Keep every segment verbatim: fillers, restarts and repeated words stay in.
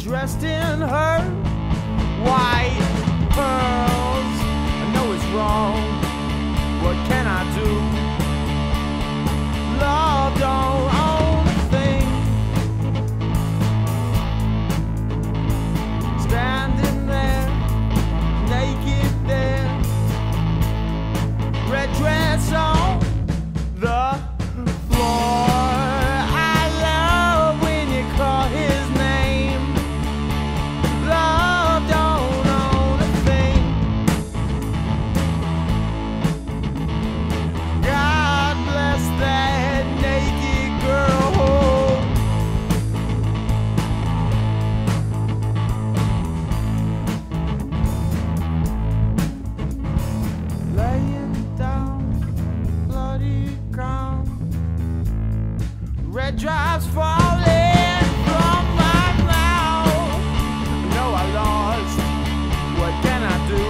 dressed in her white pearls. I know it's wrong, what can I do? Love don't own a thing. Standing there, naked there, red dress on the floor. I love when you call his name. Love don't own a thing. God bless that naked girl. Laying down bloody ground, red drops falling from my mouth. No, I lost. What can I do?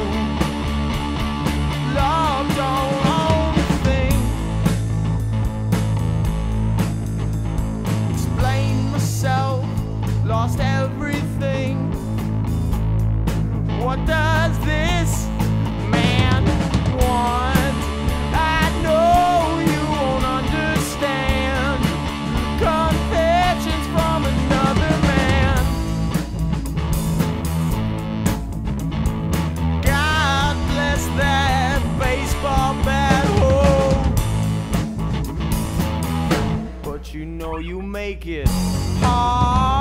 Love don't own a thing. Explain myself, lost everything. What does this man want? I know you won't understand. Confessions from another man. God bless that baseball bat hole. But you know you make it hard.